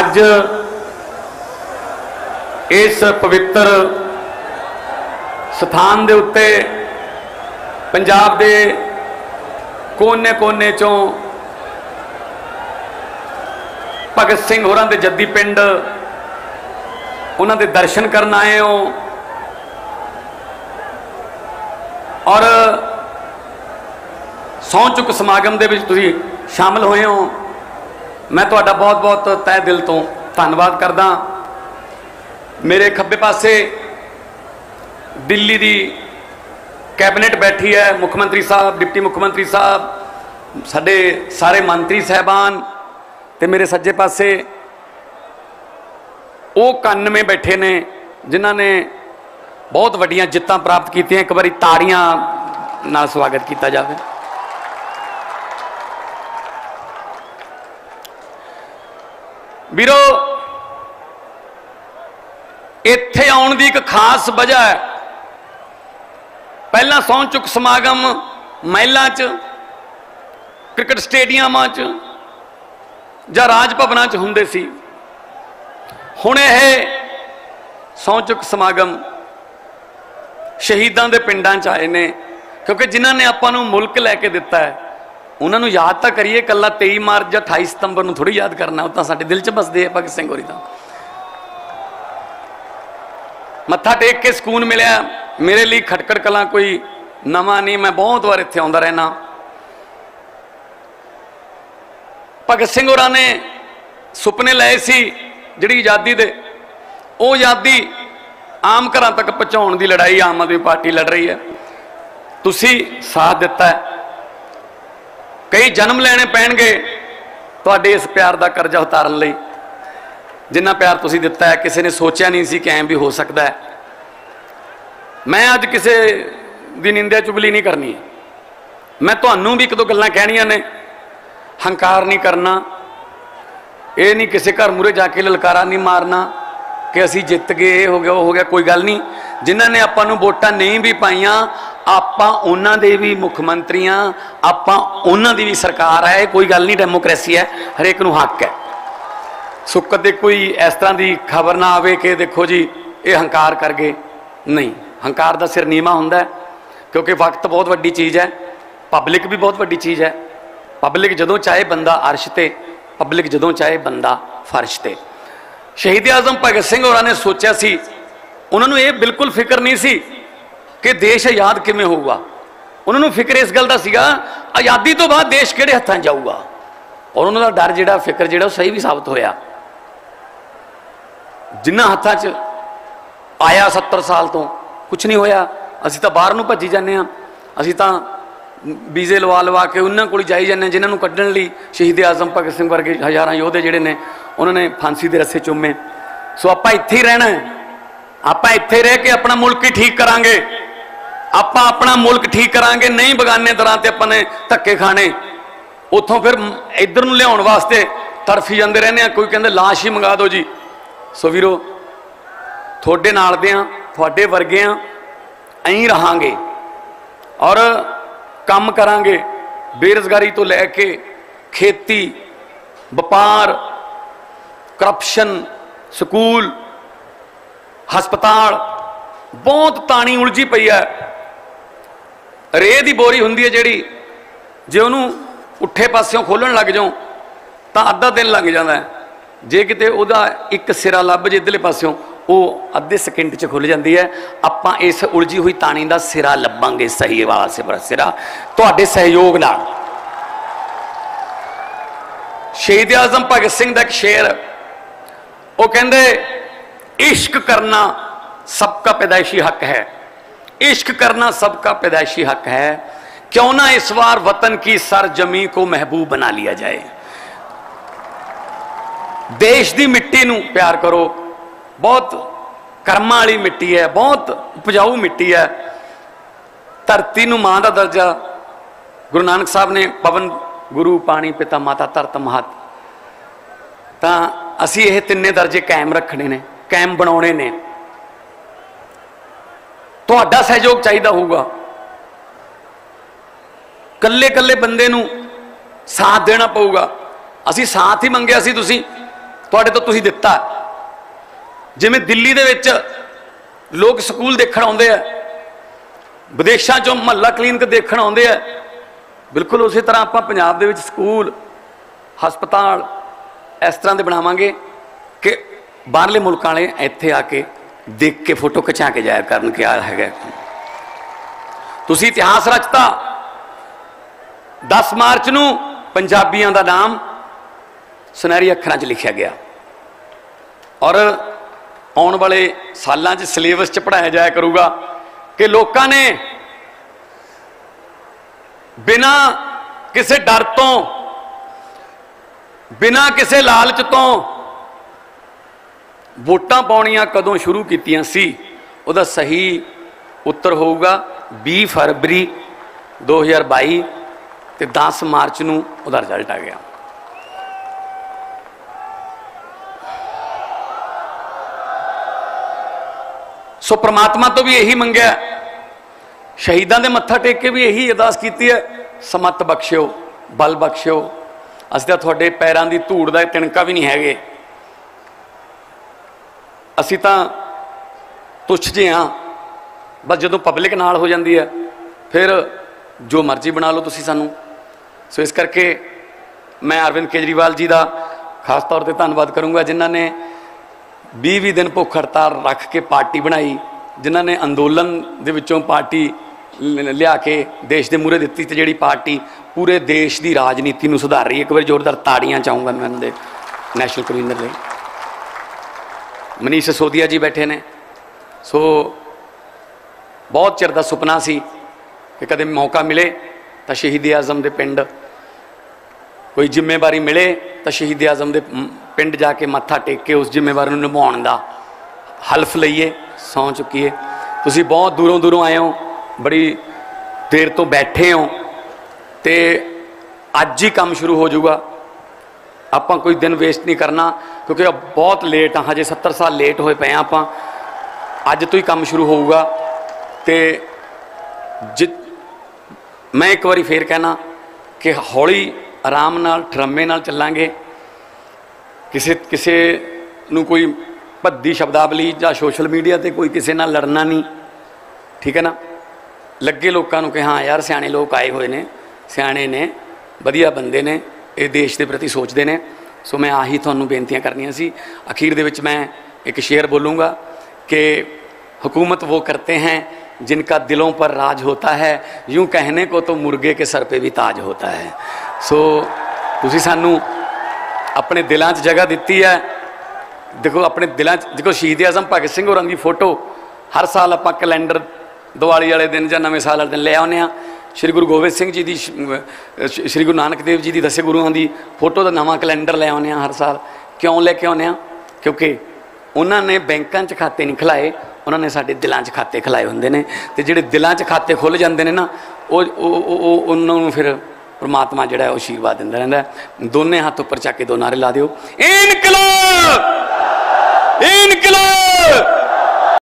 अज इस पवित्र स्थान के उत्ते पंजाब के कोने कोने चों भगत सिंह होरां दे जद्दी पिंड उन्हां दे दर्शन करन आए हो और सौं चुक समागम दे विच तुसीं शामिल होए हो। मैं तुहाडा बहुत बहुत तह दिल तो धन्नवाद करदा। मेरे खब्बे पासे दिल्ली दी कैबिनेट बैठी है, मुख्यमंत्री साहब, डिप्टी मुख्यमंत्री साहब, साडे सारे मंत्री साहबान, ते मेरे सज्जे पासे वो 91 बैठे ने जिन्हां ने बहुत वड्डियां जित्तां प्राप्त कीतियां। एक बारी ताड़ियां नाल स्वागत किया जाए। वीरो, इत्थे आउण दी एक खास वजह है। पहला सौं चुक समागम महलों च, क्रिकेट स्टेडियमां च जां राज भवनां च हुंदे सी। हुण इह सौं चुक समागम शहीदां दे पिंडां च आए ने, क्योंकि जिन्हां ने आपां नूं मुल्क लैके दिता है उन्हां नूं याद तां करिए। कल्ला 23 मार्च या 28 सितंबर नूं थोड़ी याद करना, वो तां साडे दिल च बसदे आ भगत सिंह होरी। तां मत्था टेक के सुकून मिलिया। मेरे लिए खटकड़ कलां कोई नवां नहीं, मैं बहुत बार इत्थे आउंदा रहना। भगत सिंह होरां ने सुपने लाए सी जिहड़ी आज़ादी दे, वो आज़ादी आम घरां तक पहुँचाउण दी लड़ाई आम आदमी पार्टी लड़ रही है। तुसी साथ दिता है। कई जन्म लैने पैणगे तुहाडे इस प्यार का करजा उतारन लई। जिन्ना प्यार तुसी दिता है किसी ने सोचा नहीं सी कि ऐं भी हो सकता है। मैं अज किसी की निंदा चुगली नहीं करनी। मैं तुहानू भी एक दो गल्लां कहणियां ने। हंकार नहीं करना, ये नहीं किसी घर मूहरे जाके ललकारा नहीं मारना कि असी जित गए, ये हो गया, वो हो गया। कोई गल नहीं। जिन्हां ने आपां नूं वोटां नहीं भी पाईयां, आपां उन्हां दे भी मुख्यमंत्री हाँ, आपां उन्हां दी भी सरकार है। कोई गल नहीं, डेमोक्रेसी है, हरेक नूं हक है। सो कदे कोई इस तरह की खबर ना आवे कि देखो जी ये हंकार कर गए। नहीं, हंकार का सिर नीवा हुंदा है, क्योंकि वक्त बहुत वड्डी चीज़ है, पब्लिक भी बहुत वड्डी चीज़ है। पब्लिक जदों चाहे बंदा अर्श ते, पब्लिक जदों चाहे बंदा फर्श ते। शहीद आजम भगत सिंह होरां ने सोचा सी, उन्होंने ये बिल्कुल फिक्र नहीं सी कि देश आज़ाद किवें होऊगा। उन्होंने फिक्र इस गल का सीगा आज़ादी तो बाद देश किहड़े हत्थां जाऊगा। और उन्होंने डर जिहड़ा फिक्र जिहड़ा सही भी साबित होया। जिन्हां हत्थां च आया 70 साल तो कुछ नहीं होया। असीं तां बाहर नूं भज्जी जाने आ, असीं तां वीजे लवा लवा के उन्हां कोल जाई जाने जिन्हां नूं कड्ढण लई शहीद आजम भगत सिंह वर्गे हज़ारां योधे जिहड़े ने उन्होंने फांसी दे रस्से चूमे। सो आपां इत्थे ही रहना है। आपां इत्थे रह के अपना मुल्क ही ठीक करांगे। आपां अपना मुल्क ठीक करांगे, नहीं बगाने दरां ते आपां ने धक्के खाने। उत्थों फिर इधर नूं लियाउण वास्ते तड़फी जांदे रहने आ। कोई कहंदा लाश ही मंगा दो जी। सो वीरो, थोड़े नाल दे आ, थोड़े वर्गे आ, ऐं रहांगे और काम करांगे। बेरोजगारी तो लैके खेती, व्यापार, करप्शन, स्कूल, हस्पताल, बहुत ताणी उलझी पई है। रेह की बोरी हुंदी है जिहड़ी, जे उहनूं पुट्ठे पासियों खोलण लग जाओ तो अद्धा दिन लग जाता है। जे किते उहदा एक सिरा लभ जे इधरले पासियों, वो अद्धे सकिंट च खुल जाती है। आपां इस उलझी हुई ताणी का सिरा लभांगे, सही वाला सिरा तुहाडे सहयोग नाल। शहीद आजम भगत सिंह का एक शेर, वो कहंदे इश्क करना सबका पैदाइशी हक है, इश्क करना सबका पैदाइशी हक है, क्यों ना इस बार वतन की सरजमी को महबूब बना लिया जाए। देश की मिट्टी नूं प्यार करो। बहुत कर्मां वाली मिट्टी है, बहुत उपजाऊ मिट्टी है। धरती नूं मां का दर्जा गुरु नानक साहब ने पवन गुरु पानी पिता माता धरत महत, तां असीं ये तिन्ने दर्जे कायम रखने ने, कायम बनाने ने। तुहाडा सहयोग चाहिदा होगा। कल्ले कल्ले बंदे नूं साथ देना पऊगा। असीं साथ ही मंगिया सी, तुसीं ਤੁਹਾਡੇ ਤੋਂ ਤੁਸੀਂ ਦਿੱਤਾ। ਜਿਵੇਂ ਦਿੱਲੀ ਦੇ ਵਿੱਚ ਲੋਕ ਸਕੂਲ ਦੇਖਣ ਆਉਂਦੇ ਆ, ਵਿਦੇਸ਼ਾਂ ਚੋਂ ਮੁਹੱਲਾ ਕਲੀਨਿਕ ਦੇਖਣ ਆਉਂਦੇ ਆ, ਬਿਲਕੁਲ ਉਸੇ ਤਰ੍ਹਾਂ ਆਪਾਂ ਪੰਜਾਬ ਦੇ ਵਿੱਚ ਸਕੂਲ ਹਸਪਤਾਲ ਇਸ ਤਰ੍ਹਾਂ ਦੇ ਬਣਾਵਾਂਗੇ ਕਿ ਬਾਹਰਲੇ ਮੁਲਕਾਂ ਵਾਲੇ ਇੱਥੇ ਆ ਕੇ ਦੇਖ ਕੇ ਫੋਟੋ ਖਿਚਾ ਕੇ ਜਾਇਆ ਕਰਨ ਕਿ ਆ ਹੈਗਾ। ਤੁਸੀਂ ਇਤਿਹਾਸ ਰਚਤਾ। 10 ਮਾਰਚ ਨੂੰ ਪੰਜਾਬੀਆਂ ਦਾ ਨਾਮ ਸੁਨਹਿਰੀ ਅੱਖਰਾਂ 'ਚ ਲਿਖਿਆ ਗਿਆ ਔਰ ਆਉਣ ਵਾਲੇ ਸਾਲਾਂ 'ਚ ਸਿਲੇਬਸ 'ਚ ਪੜ੍ਹਾਇਆ ਜਾਇਆ ਕਰੂਗਾ ਕਿ ਲੋਕਾਂ ਨੇ ਬਿਨਾਂ ਕਿਸੇ ਡਰ ਤੋਂ, ਬਿਨਾਂ ਕਿਸੇ ਲਾਲਚ ਤੋਂ ਵੋਟਾਂ ਪਾਉਣੀਆਂ ਕਦੋਂ ਸ਼ੁਰੂ ਕੀਤੀਆਂ ਸੀ। ਉਹਦਾ ਸਹੀ ਉੱਤਰ ਹੋਊਗਾ 20 ਫਰਵਰੀ 2022 ਤੇ 10 ਮਾਰਚ ਨੂੰ ਉਹਦਾ ਰਿਜ਼ਲਟ ਆ ਗਿਆ। ਸੋ ਪ੍ਰਮਾਤਮਾ ਤੋਂ ਵੀ ਇਹੀ ਮੰਗਿਆ, ਸ਼ਹੀਦਾਂ ਦੇ ਮੱਥਾ ਟੇਕ ਕੇ ਵੀ ਇਹੀ ਅਰਦਾਸ ਕੀਤੀ ਹੈ, ਸਮੱਤ ਬਖਸ਼ਿਓ, ਬਲ ਬਖਸ਼ਿਓ। ਅਸੀਂ ਤਾਂ ਤੁਹਾਡੇ ਪੈਰਾਂ ਦੀ ਧੂੜ ਦਾ ਤਿਣਕਾ ਵੀ ਨਹੀਂ ਹੈਗੇ, ਅਸੀਂ ਤਾਂ ਤੁੱਛ ਜਿਹੇ ਹਾਂ। ਬਸ ਜਦੋਂ ਪਬਲਿਕ ਨਾਲ ਹੋ ਜਾਂਦੀ ਹੈ ਫਿਰ ਜੋ ਮਰਜ਼ੀ ਬਣਾ ਲਓ ਤੁਸੀਂ ਸਾਨੂੰ। ਸੋ ਇਸ ਕਰਕੇ ਮੈਂ ਅਰਵਿੰਦ ਕੇਜਰੀਵਾਲ ਜੀ ਦਾ ਖਾਸ ਤੌਰ 'ਤੇ ਧੰਨਵਾਦ ਕਰੂੰਗਾ, ਜਿਨ੍ਹਾਂ ਨੇ 20 ਦਿਨ ਭੁੱਖ ਹੜਤਾਲ ਰੱਖ ਕੇ ਪਾਰਟੀ ਬਣਾਈ, ਜਿਨ੍ਹਾਂ ਨੇ ਅੰਦੋਲਨ ਦੇ ਵਿੱਚੋਂ ਪਾਰਟੀ ਲਿਆ ਕੇ ਦੇਸ਼ ਦੇ ਮੂਹਰੇ ਦਿੱਤੀ, ਤੇ ਜਿਹੜੀ ਪਾਰਟੀ ਪੂਰੇ ਦੇਸ਼ ਦੀ ਰਾਜਨੀਤੀ ਨੂੰ ਸੁਧਾਰ ਰਹੀ ਹੈ। ਇੱਕ ਵਾਰੀ ਜ਼ੋਰਦਾਰ ਤਾੜੀਆਂ ਚਾਹੂੰਗਾ ਮੈਂ ਉਹਨਾਂ ਦੇ ਨੈਸ਼ਨਲ ਕਨਵੀਨਰ ਲਈ। ਮਨੀਸ਼ ਸਿਸੋਦੀਆ ਜੀ ਬੈਠੇ ਨੇ। ਸੋ ਬਹੁਤ ਚਿਰ ਦਾ ਸੁਪਨਾ ਸੀ ਕਿ ਕਦੇ ਮੌਕਾ ਮਿਲੇ ਤਾਂ ਸ਼ਹੀਦ ਆਜ਼ਮ ਦੇ ਪਿੰਡ ਕੋਈ ਜ਼ਿੰਮੇਵਾਰੀ ਮਿਲੇ ਤਾਂ ਸ਼ਹੀਦ ਆਜ਼ਮ ਦੇ ਪਿੰਡ ਜਾ ਕੇ ਮੱਥਾ ਟੇਕ ਕੇ ਉਸ ਜ਼ਿੰਮੇਵਾਰੀ ਨੂੰ ਨਿਭਾਉਣ ਦਾ ਹਲਫ ਲਈਏ, ਸਹੁੰ ਚੁੱਕੀਏ। ਤੁਸੀਂ ਬਹੁਤ ਦੂਰੋਂ ਦੂਰੋਂ ਆਏ ਹੋ, ਬੜੀ ਦੇਰ ਤੋਂ ਬੈਠੇ ਹੋ, ਤੇ ਅੱਜ ਹੀ ਕੰਮ ਸ਼ੁਰੂ ਹੋ ਜਾਊਗਾ। ਆਪਾਂ ਕੋਈ ਦਿਨ ਵੇਸਟ ਨਹੀਂ ਕਰਨਾ ਕਿਉਂਕਿ ਬਹੁਤ ਲੇਟ ਆ, ਹਜੇ 70 ਸਾਲ ਲੇਟ ਹੋਏ ਪਏ ਆ ਆਪਾਂ। ਅੱਜ ਤੋਂ ਹੀ ਕੰਮ ਸ਼ੁਰੂ ਹੋਊਗਾ। ਤੇ ਮੈਂ ਇੱਕ ਵਾਰੀ ਫੇਰ ਕਹਿਣਾ ਕਿ ਹੌਲੀ ਆਰਾਮ ਨਾਲ ਠਰਮੇ ਨਾਲ ਚੱਲਾਂਗੇ। ਕਿਸੇ ਨੂੰ ਕੋਈ ਭੱਦੀ ਸ਼ਬਦਾਵਲੀ ਜਾਂ ਸੋਸ਼ਲ ਮੀਡੀਆ ਤੇ ਕੋਈ ਕਿਸੇ ਨਾਲ ਲੜਨਾ ਨਹੀਂ, ਠੀਕ ਹੈ ਨਾ। ਲੱਗੇ ਲੋਕਾਂ ਨੂੰ ਕਿ ਹਾਂ ਯਾਰ ਸਿਆਣੇ ਲੋਕ ਆਏ ਹੋਏ ਨੇ, ਸਿਆਣੇ ਨੇ, ਵਧੀਆ ਬੰਦੇ ਨੇ, ਇਹ ਦੇਸ਼ ਦੇ ਪ੍ਰਤੀ ਸੋਚਦੇ ਨੇ। ਸੋ ਮੈਂ ਆਹੀ ਤੁਹਾਨੂੰ ਬੇਨਤੀਆਂ ਕਰਨੀਆਂ ਸੀ। ਅਖੀਰ ਦੇ ਵਿੱਚ ਮੈਂ ਇੱਕ ਸ਼ੇਰ ਬੋਲੂँਗਾ कि हुकूमत वो करते हैं जिनका दिलों पर राज होता है, यूँ कहने को तो मुर्गे के सर पे भी ताज होता है। सो तुसी सानू अपने दिलों च जगह दी है। देखो अपने दिलों च देखो शहीद आजम भगत सिंह होरां दी फोटो हर साल आपां कैलेंडर दिवाली वाले दिन या नवें साल वाले दिन ले आने। श्री गुरु गोबिंद सिंह जी की, श्री गुरु नानक देव जी की 10 गुरुओं की फोटो का नवा कैलेंडर ले आने हर साल। क्यों लेके आने? क्योंकि उन्होंने बैंकों च खाते नहीं खिलाए, उन्होंने साडे दिलों च खाते खिलाए होंदे ने। ते जिहड़े दिलों च खाते खुल जाते हैं ना, उन्होंने फिर परमात्मा जिहड़ा है आशीर्वाद दिंदा रहिंदा है। दोने हाथ उपर चक के दो नारे ला दिओ, इनकलाब इनकलाब।